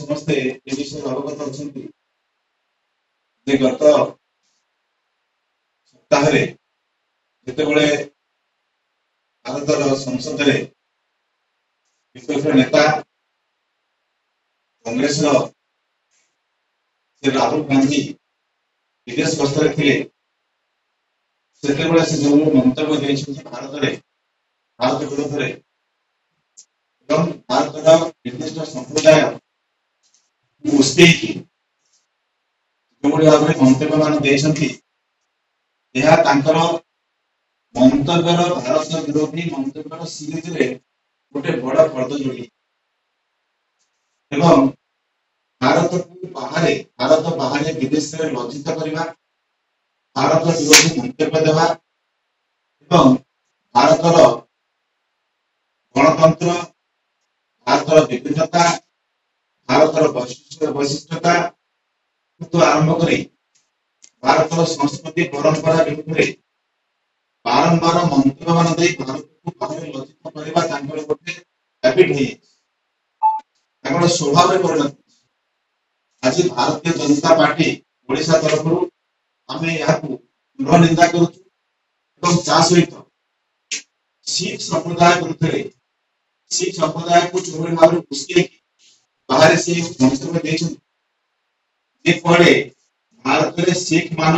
समस्ते ए विषय अवगत अछंती जे गत सप्ताह रे जेतेबेले भारत संसद रे विपक्ष नेता कांग्रेस से राहुल गांधी विदेश गस्तर थे से जो मंतव्य भारत भारत विरोध में भारत निर्दिष्ट संप्रदाय उस्केई जो भाव में मंतव्य मान मंतव्यर भारत विरोधी मंतव्यर सीरीज रे गोटे बड़ पर्द जोड़ी भारत को बाहर विदेश में लज्जित करने भारत विरोधी मंतव्य देवा भारत गणतंत्र भारत विभिन्नता भारत वैशिष्टता तो आरंभ कर भारत संस्कृति परंपरा विरुद्ध बारंबार मंतव्य मान भारत को बाहर लज्जित करने गोटे हैबिट है स्वभाव में परिणत आज भारतीय जनता पार्टी ओडिशा तरफ आम यहाँ दृढ़ निंदा करुँ सहित सिख संप्रदाय विरुद्ध सिख संप्रदाय को जो भाव में घुसके बाहर से मंतव्य देते भारत में सिख मान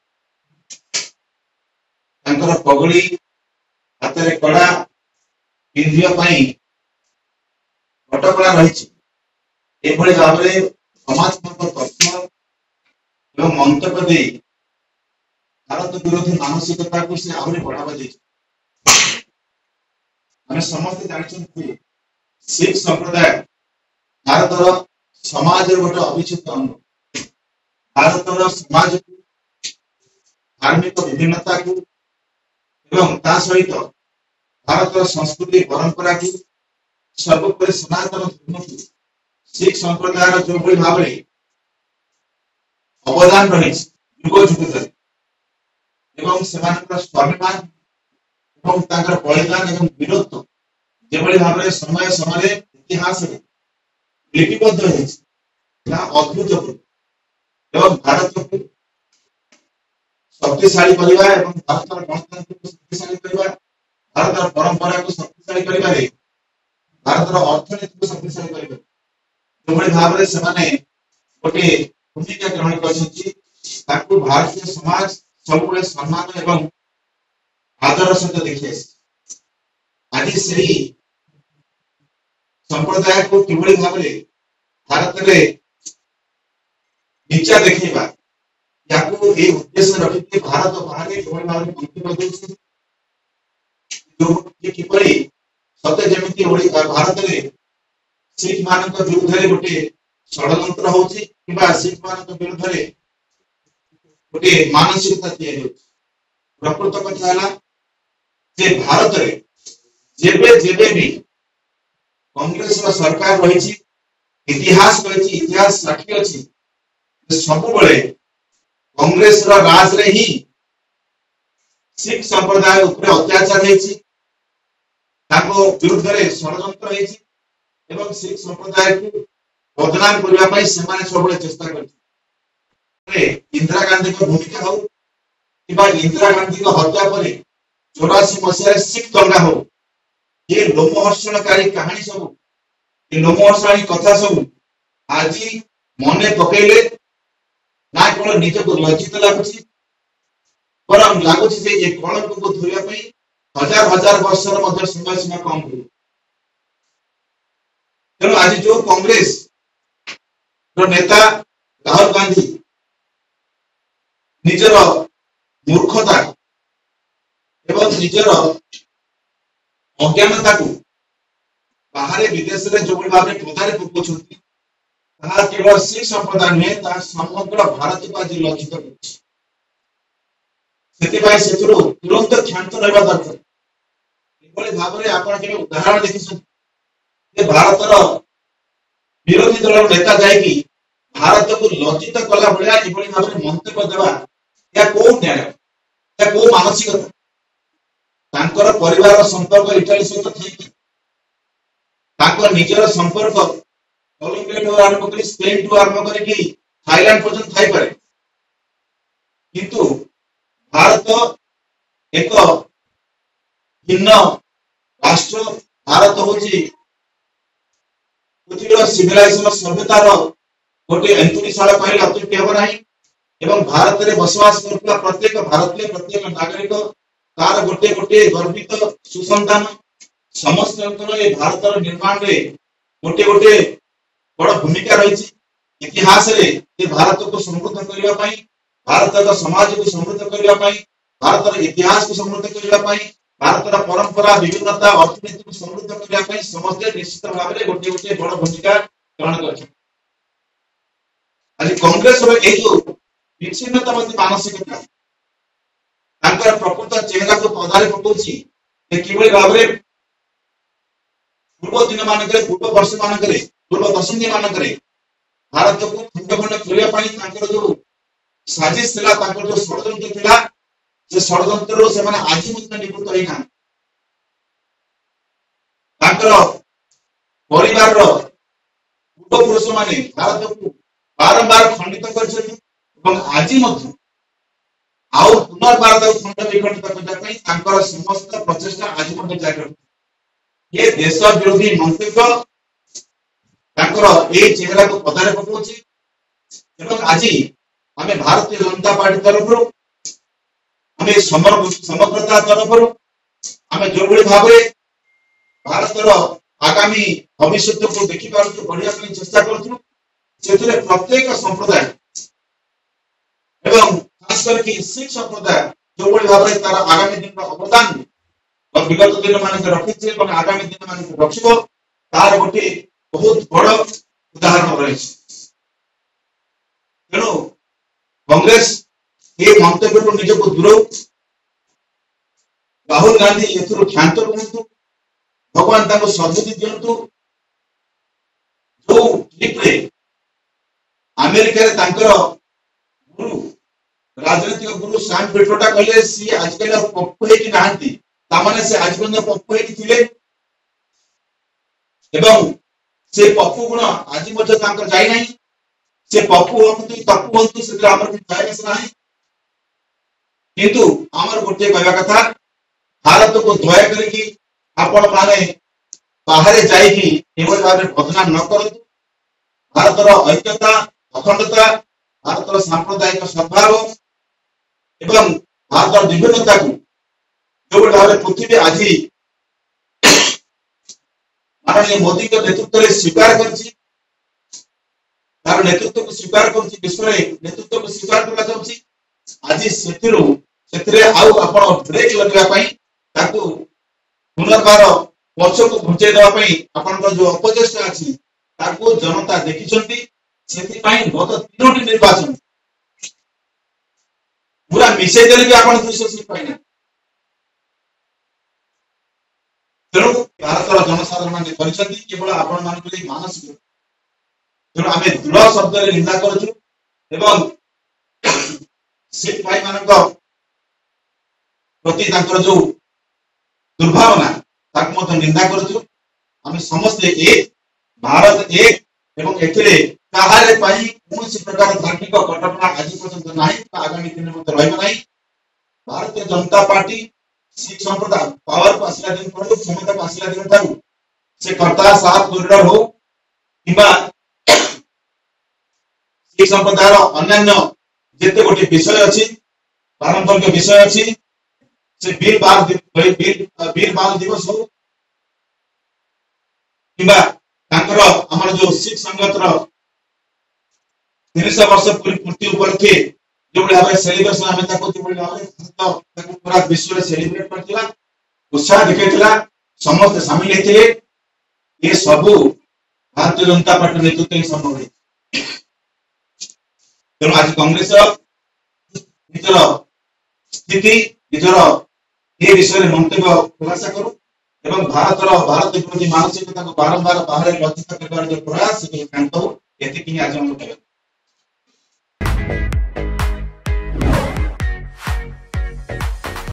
पगड़ी हाथ में कड़ा पिंधापी कटकड़ा रही भाव में समात्मक तथ्य एवं मंतव्य दे भारत विरोधी मानसिकता को से आहरी बढ़ावा दे समस्ते जानते सिख संप्रदाय भारत समाज गोटे अविच्छेद्य अंग भारत समाज को धार्मिक विभिन्नता को सहित भारत संस्कृति परंपरा को सर्वोपरि सनातन धर्म को सिख संप्रदाय जो भाव में अवदान रही युग जुग धरी स्वाभिमान बलिदान और वीरत्व जो भाव में समय समय इतिहास लिपिबद्ध अद्भुतपूर्ण भारत को शक्तिशाली करने भारत गणतंत्र को शक्तिशाली करने भारत परंपरा को शक्तिशाली करने भारत अर्थनीति को शक्तिशाली करने जो भाव में गोटे भूमिका ग्रहण कर भारतीय समाज सब सम्मान एवं आदर सहित देखिए आज से संप्रदाय को किभली भाव में भारत में नीचा देखा या उद्देश्य रखिक भारत बाहर जो भाव में मंतव्य किपरि सत्य जमी भारत में सिख मान विरुद्ध गोटे षड्यंत्र होची सिख मान विरुद्ध गोटे मानसिकता प्रकृत कथा है भारत में जेबे जेबे भी कांग्रेस सरकार रही इतिहास रही इतिहास साक्षी अच्छी सब कांग्रेस राज रे ही सिख संप्रदाय उपरे अत्याचार विरुद्ध षड्यंत्र एवं सिख संप्रदाय को बदनाम करने सब चेष्टा कर इंदिरा गांधी को भूमिका हो इंदिरा गांधी को हत्या पर 84 मसीह सिख दंगा हो ये लोमहर्षणकारी कहानी सब लोमहर्षणी कथा सब आज मन पकड़े ना केवल निजक लज्जित लगुच लगुच कलंक को धोने हजार हजार वर्ष समय सीमा कम हो तेणु आज जो कांग्रेस नेता राहुल गांधी निजर मूर्खता एवं निजर अज्ञानता को बाहर विदेश में जो भाव में प्रदान कर केवल सिख संप्रदाय नुहे समग्र भारत को आज लज्जित तुरंत क्षांत रहा दरकार भाव में आप उदाहरण देखिए भारत विरोधी दल नेता जाकि भारत को लज्जित कला भाया भाव में मंतव्य देवा या कौ न्याय या कौ मानसिकता परिवार संपर्क इटाली सहित थी निजर संपर्क कलम्बिया आरंभ कर स्पेन टू आरंभ करके थाईलैंड पर्यंत थाई पारे किंतु भारत एक भिन्न राष्ट्र भारत होची पृथ्वीर सिविलाइजेशन सभ्यतार गोटे एंतुरीशाला कहले अत्युक्ति हेब नाही एवं भारत में बसवास करता प्रत्येक भारतीय प्रत्येक नागरिक तार गोटे गोटे गर्वित सुसंतान समस्त भारत निर्माण में गोटे गोटे बड़ भूमिका रही इतिहास रे भारत को समृद्ध करने भारत का समाज को समृद्ध करने भारत इतिहास को समृद्ध करने भारत परंपरा विभिन्नता अर्थनीति को समृद्ध करने समस्त निश्चित भाव में गोटे गोटे बड़ भूमिका ग्रहण कर आज कांग्रेस जो विच्छिन्नतावादी मानसिकता प्रकृत चेहरा को पदारे पकाउछि कि भाव में पूर्व दिन मानक पूर्व वर्ष मानक पूर्व दशंधि मानक भारत को खंड खंड करने जो साजिश जो षड्यंत्र था से षड्यंत्र से आज निवृत्त होना परिवार पूर्व पुरुष माने भारत को बारंबार खंडित कर आज आउ पुनर्बार खंड विखंडित करने समस्त प्रचेषा आज जारी ये देश विरोधी मंतव्य चेहरा को पदारे पकाउछि आज आम भारतीय जनता पार्टी तरफ आम समग्रता तरफ आम जो भाव भारत आगामी भविष्य को देखिपार बढ़िया चेष्टा करूँ प्रत्येक संप्रदाय एवं खास करके सिख संप्रदाय जो भाव में तार आगामी दिन अवदान विगत दिन मान रखी आगामी दिन मान रखिबो तार गोटे बहुत बड़ उदाहरण रही तेणु कांग्रेस ये मंतव्य को निजक दूर राहुल गांधी क्षांत रुहतु भगवान सदबुद्धि दिंतु जो ट्रिप अमेरिका गुरु राजनीतिक गुरु सैम पिट्रोडा कहले सी आजकल पप्पू होती नहांती तामाने से आज पर्यंत पप्पू होती थिले एवं से पप्पू गुण आज जाई नहीं से पप्पू हंतु तप्पू हंतु से आमर जायस नहीं किंतु आमर गोटे कहवा कथा भारत को दया करके आपण माने बाहर जाइकी एवं भाव में बदनाम न करतु भारतर ऐक्यता अखंडता भारतर सांप्रदायिक सद्भाव एवं भारत विभिन्नता को जो भाव में पृथ्वी आज माननीय मोदी के नेतृत्व में स्वीकार कर नेतृत्व को स्वीकार कर विश्व नेतृत्व को स्वीकार कर आज से ब्रेक लगे पुनर्बार पक्ष को घुंचे देवाई आपण जो अपचेष्टा अच्छी जनता देखी गत 3टी निर्वाचन पूरा मिसई देले भी आपण 200 सीट पाइना तेणु भारत जनसाधारण केवल आपण मान मानसिक तेणु आम दृढ़ शब्द निंदा करूँ सिख भाई मान प्रति जो दुर्भावना निंदा करूँ आम समस्ते एक भारत एक एवं कौन प्रकार धार्मिक कटकणा आज पर्यंत ना आगामी दिन में रहा भारतीय जनता पार्टी सिख संप्रदाय पावर को आसला दिन क्षमता को आसला दिन ठारू से करतार साहब कॉरिडोर हो किंबा सिख संप्रदाय अन्य जिते गोटे विषय अच्छी पारंपरिक विषय अच्छी से वीर बाल दिवस हो किंबा आमर जो सिख संगतर 300 वर्ष पूर्ति उपलक्षे जो भाव में सेलिब्रेशन आम पूरा विश्व में सेलिब्रेट करथिला उत्साह दिखाई समस्त सामिल होते ये सब भारतीय जनता पार्टी नेतृत्व ही संभव है तेणु आज कांग्रेस निजर स्थिति निजर ये विषय में मंतव्य खुलासा करूँ एवं भारत विरोधी मानसिकता को बारंबार बाहर लज्जित करने जो प्रयास शांत हो ये आज हम